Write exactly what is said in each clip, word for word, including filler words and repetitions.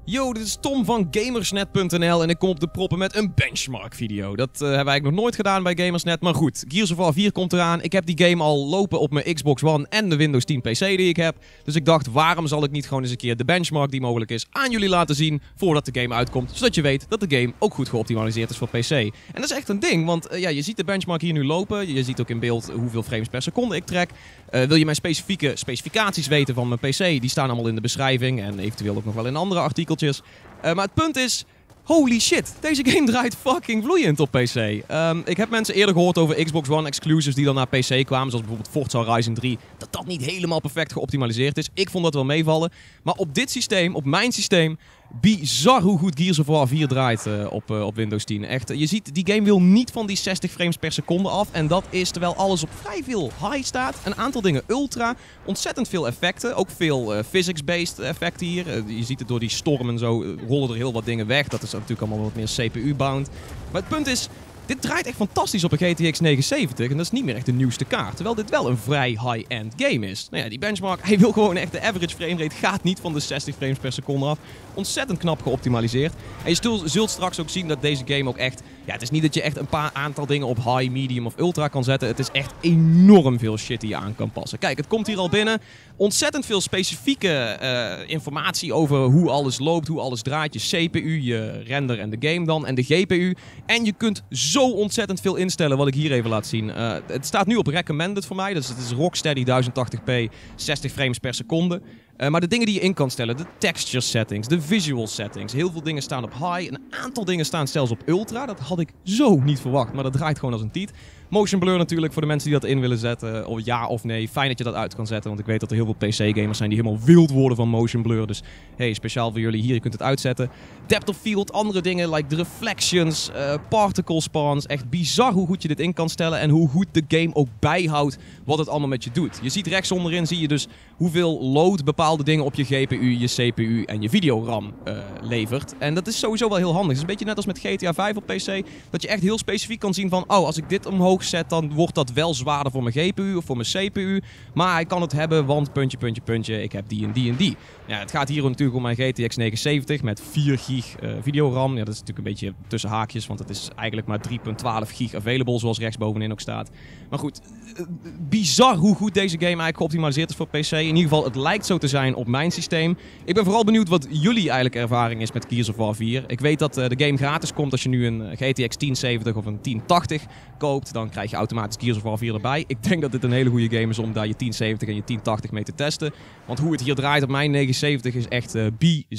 Yo, dit is Tom van Gamersnet punt n l en ik kom op de proppen met een benchmark video. Dat uh, hebben we eigenlijk nog nooit gedaan bij Gamersnet, maar goed. Gears of War vier komt eraan. Ik heb die game al lopen op mijn Xbox One en de Windows tien P C die ik heb. Dus ik dacht, waarom zal ik niet gewoon eens een keer de benchmark die mogelijk is aan jullie laten zien voordat de game uitkomt. Zodat je weet dat de game ook goed geoptimaliseerd is voor P C. En dat is echt een ding, want uh, ja, je ziet de benchmark hier nu lopen. Je ziet ook in beeld hoeveel frames per seconde ik trek. Uh, wil je mijn specifieke specificaties weten van mijn P C? Die staan allemaal in de beschrijving en eventueel ook nog wel in andere artikeltjes. Uh, maar het punt is, holy shit, deze game draait fucking vloeiend op P C. Um, ik heb mensen eerder gehoord over Xbox One exclusives die dan naar P C kwamen, zoals bijvoorbeeld Forza Horizon drie, dat dat niet helemaal perfect geoptimaliseerd is. Ik vond dat wel meevallen. Maar op dit systeem, op mijn systeem, bizar hoe goed Gears of War vier draait uh, op, uh, op Windows tien. Echt, je ziet, die game wil niet van die zestig frames per seconde af. En dat is terwijl alles op vrij veel high staat. Een aantal dingen ultra. Ontzettend veel effecten. Ook veel uh, physics-based effecten hier. Uh, je ziet het door die storm en zo. Uh, rollen er heel wat dingen weg. Dat is natuurlijk allemaal wat meer C P U-bound. Maar het punt is, dit draait echt fantastisch op een G T X negenenzeventig en dat is niet meer echt de nieuwste kaart. Terwijl dit wel een vrij high-end game is. Nou ja, die benchmark, hij wil gewoon echt de average framerate gaat niet van de zestig frames per seconde af. Ontzettend knap geoptimaliseerd. En je zult straks ook zien dat deze game ook echt... Ja, het is niet dat je echt een paar aantal dingen op high, medium of ultra kan zetten. Het is echt enorm veel shit die je aan kan passen. Kijk, het komt hier al binnen. Ontzettend veel specifieke uh, informatie over hoe alles loopt, hoe alles draait. Je C P U, je render en de game dan en de G P U. En je kunt zo ontzettend veel instellen wat ik hier even laat zien. Uh, het staat nu op recommended voor mij. Dus het is Rocksteady duizend tachtig p, zestig frames per seconde. Uh, maar de dingen die je in kan stellen, de texture settings, de visual settings. Heel veel dingen staan op high. Een aantal dingen staan zelfs op ultra. Dat had ik zo niet verwacht, maar dat draait gewoon als een tiet. Motion blur natuurlijk voor de mensen die dat in willen zetten. Of ja of nee. Fijn dat je dat uit kan zetten. Want ik weet dat er heel veel P C-gamers zijn die helemaal wild worden van motion blur. Dus hey, speciaal voor jullie hier. Je kunt het uitzetten. Depth of field, andere dingen like de reflections, uh, particle spawns. Echt bizar hoe goed je dit in kan stellen. En hoe goed de game ook bijhoudt wat het allemaal met je doet. Je ziet rechts onderin zie je dus hoeveel load bepaalde dingen op je G P U, je C P U en je videoram uh, levert. En dat is sowieso wel heel handig. Het is een beetje net als met G T A vijf op P C. Dat je echt heel specifiek kan zien van, oh, als ik dit omhoog zet, dan wordt dat wel zwaarder voor mijn G P U of voor mijn C P U. Maar hij kan het hebben, want puntje, puntje, puntje, ik heb die en die en die. Ja, het gaat hier natuurlijk om mijn G T X negenenzeventig met vier gig uh, videoram. Ja, dat is natuurlijk een beetje tussen haakjes, want het is eigenlijk maar drie komma twaalf gig available, zoals rechtsbovenin ook staat. Maar goed, uh, bizar hoe goed deze game eigenlijk geoptimaliseerd is voor P C. In ieder geval, het lijkt zo te zijn op mijn systeem. Ik ben vooral benieuwd wat jullie eigenlijk ervaring is met Gears of War vier. Ik weet dat uh, de game gratis komt als je nu een G T X tien zeventig of een tien tachtig koopt. Dan krijg je automatisch Gears of War vier erbij. Ik denk dat dit een hele goede game is om daar je tien zeventig en je tien tachtig mee te testen. Want hoe het hier draait op mijn negenenzeventig is echt uh,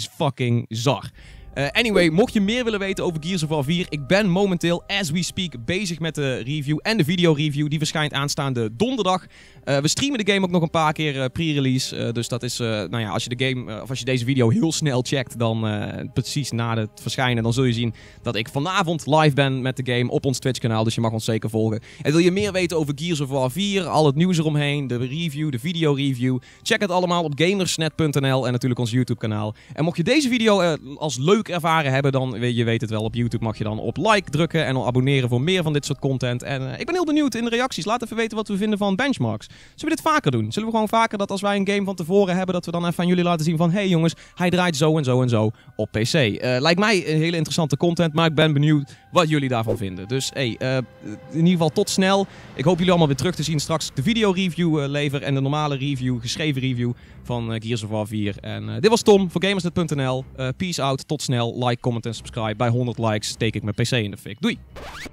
bizar. Uh, anyway, mocht je meer willen weten over Gears of War vier, ik ben momenteel, as we speak, bezig met de review en de video-review. Die verschijnt aanstaande donderdag. Uh, we streamen de game ook nog een paar keer uh, pre-release. Uh, dus dat is, uh, nou ja, als je de game, uh, of als je deze video heel snel checkt, dan uh, precies na het verschijnen, dan zul je zien dat ik vanavond live ben met de game op ons Twitch-kanaal. Dus je mag ons zeker volgen. En wil je meer weten over Gears of War vier, al het nieuws eromheen, de review, de video-review, check het allemaal op Gamersnet punt n l en natuurlijk ons YouTube-kanaal. En mocht je deze video uh, als leuk ervaren hebben, dan weet je weet het wel, op YouTube mag je dan op like drukken en abonneren voor meer van dit soort content. En uh, ik ben heel benieuwd in de reacties. Laat even weten wat we vinden van benchmarks. Zullen we dit vaker doen? Zullen we gewoon vaker dat als wij een game van tevoren hebben, dat we dan even aan jullie laten zien van, hey jongens, hij draait zo en zo en zo op P C. Uh, lijkt mij een hele interessante content, maar ik ben benieuwd wat jullie daarvan vinden. Dus hey, uh, in ieder geval tot snel. Ik hoop jullie allemaal weer terug te zien straks de video review uh, lever en de normale review, geschreven review van uh, Gears of War vier. En uh, dit was Tom voor Gamersnet punt n l. Uh, peace out, tot snel. Like, comment en subscribe. Bij honderd likes steek ik mijn P C in de fik. Doei!